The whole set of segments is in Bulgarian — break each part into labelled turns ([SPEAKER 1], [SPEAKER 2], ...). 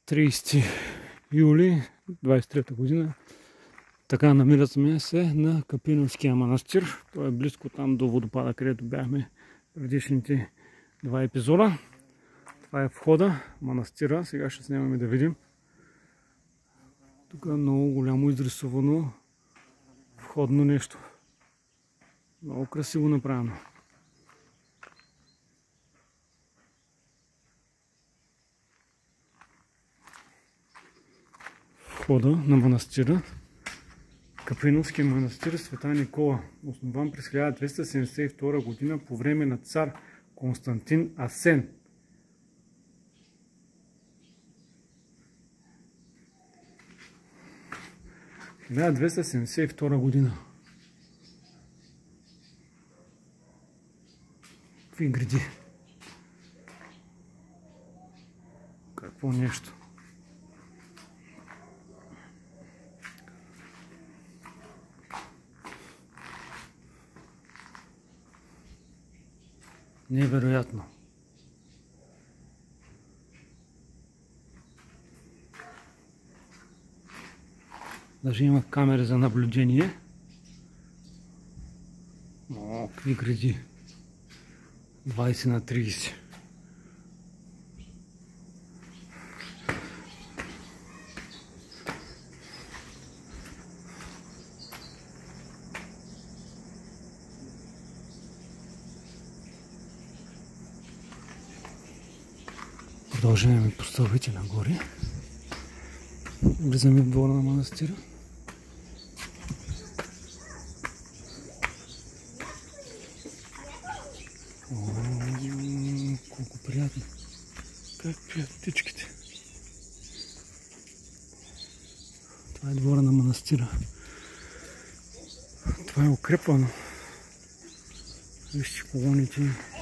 [SPEAKER 1] 30 юли 23 година. Така намираме се на Капиновския манастир. Той е близко там до водопада, където бяхме предишните два епизода. Това е входа, манастира. Сега ще снимаме да видим. Тук е много голямо изрисувано входно нещо. Много красиво направено. Входа на манастира. Капиновския манастир Света Никола, основан през 1272 година по време на цар Константин Асен. В 1272 година. Какви гради? Какво нещо? Невероятно. Даже има камери за наблюдение. О, какви гради. 20 на 30. Продължаваме по стълбите нагоре. Влизаме в двора на манастира. О, колко приятно. Как пият птичките. Това е двора на манастира. Това е укрепвано. Вижте колоните.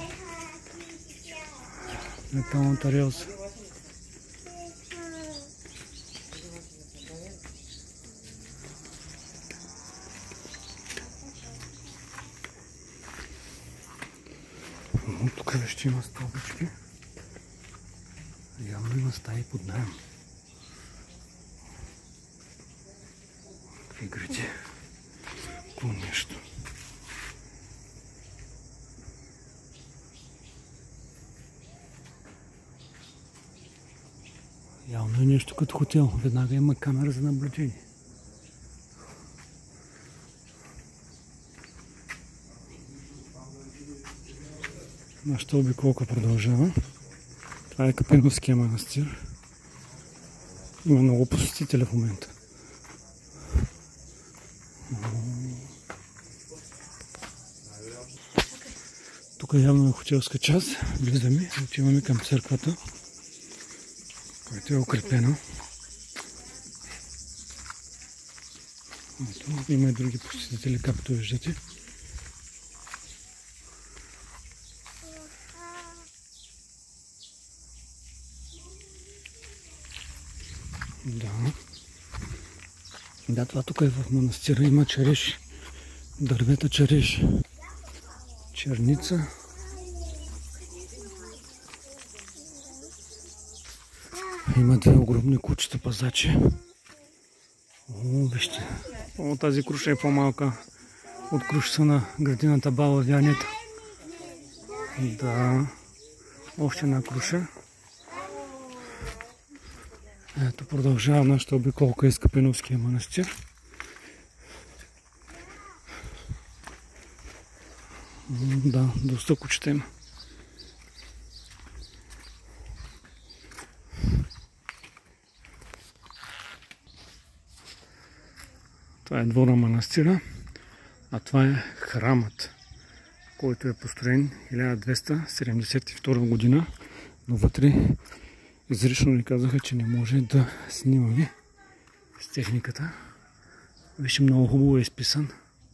[SPEAKER 1] Металната релса. Тук ще има стълбички. Явно има стаи под наем. Какви гради. Какво нещо. Явно е нещо като хотел. Веднага има камера за наблюдение. Нашата обиколка продължава. Това е Капиновския манастир. Има много посетители в момента. Тук явно е хотелска част. Влизаме, отиваме към църквата, която е укрепена. Има и други посетители, както виждате. Да, това тук е в манастира. Има череш, дървета череш, черница. Има две огромни кучета пазачи. О, вижте. О, тази круша е по-малка от крушата на градината Баба Вянета. Да, още една круша. Ето продължава нашата обиколка из Капиновския манастир. Да, доста кучета има. Това е двора манастира, а това е храмът, който е построен 1272 година, но вътре изрично ни казаха, че не може да снимаме с техниката. Вижте, много хубаво е изписан.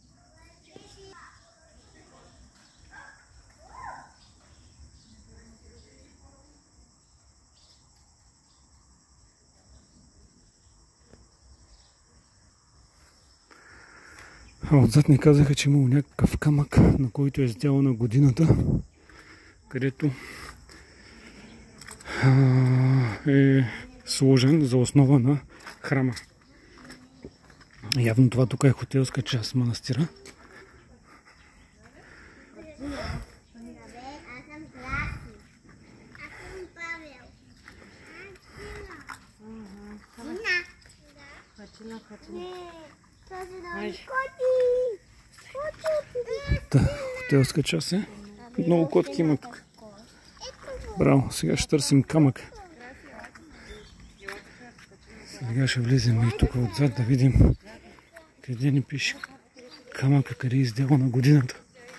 [SPEAKER 1] А отзад ни казаха, че имало някакъв камък, на който е сделана годината, където е сложен за основа на храма. Явно това тук е хотелска част манастира. Хотелска част е. Много котки има тук. Браво, сега ще търсим камък. Сега ще влезем и тук отзад да видим къде ни пише камъка, къде е издела на годината.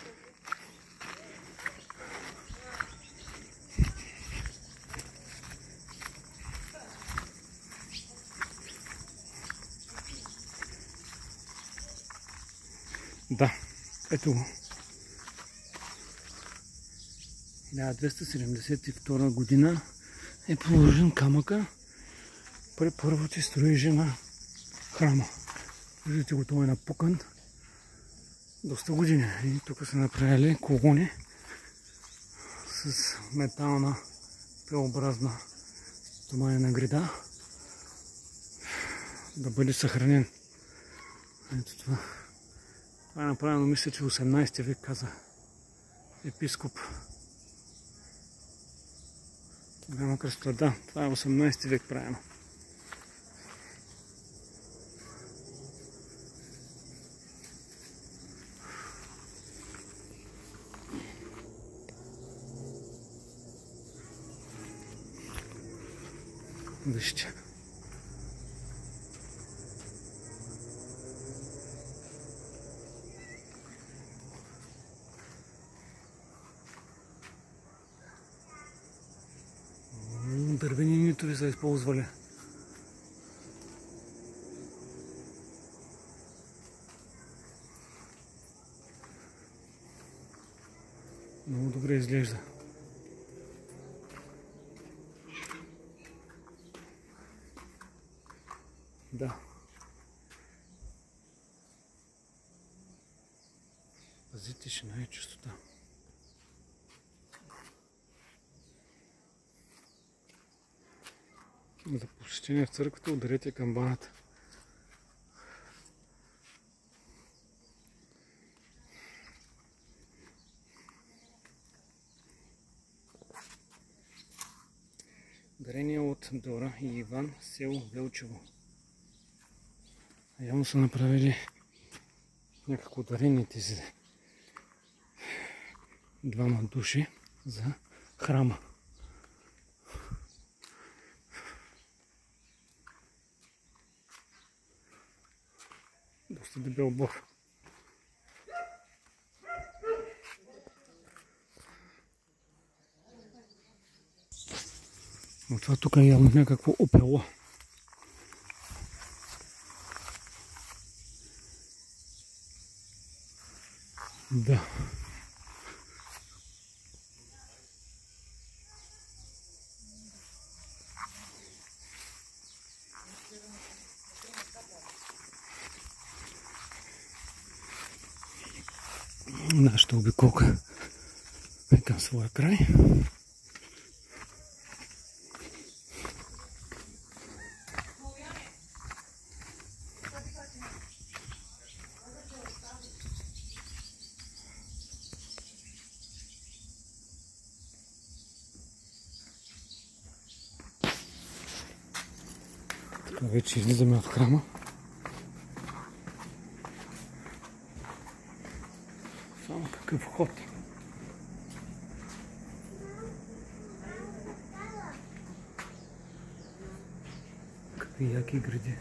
[SPEAKER 1] Да, ето го. 1272 година е положен камъка при първите строежи на храма. Виждате го, той е напукан доста години. И тук са направили колони с метална П-образна стоманена града да бъде съхранен. Ето това. Това е направено, мисля, че 18 век, каза епископ. Голяма красота, да, това е 18 век правено. Вижте. Дървени нитови са използвали. Много добре изглежда. Да. Пази тишина и чистота. За посещение в църквата ударете камбаната. Дарение от Дора и Иван, село Велчево. Явно са направили някакво дарение тези двама души за храма. Доста дебел бор. Но това тук е явно някакво опело. Да. Нашата обиколка е към своя край. Така вече излизаме от храма. Само какъв вход. Какви яки гради.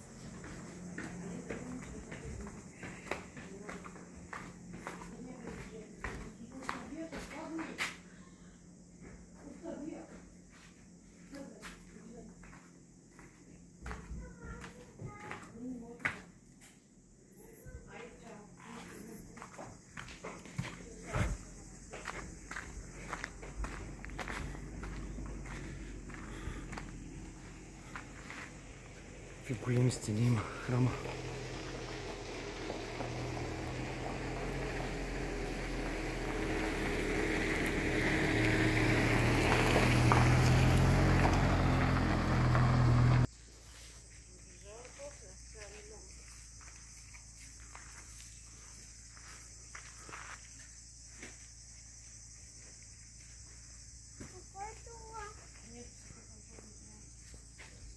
[SPEAKER 1] Какви големи стени има храма.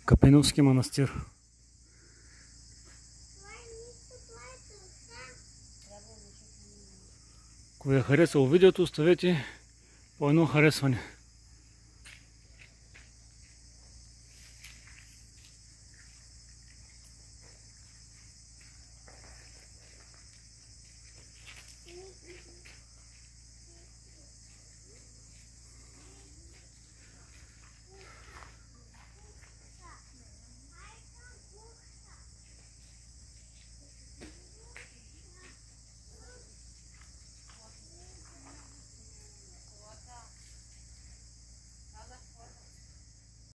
[SPEAKER 1] Капеновски манастир. Ако ви е харесало видеото, оставете по едно харесване.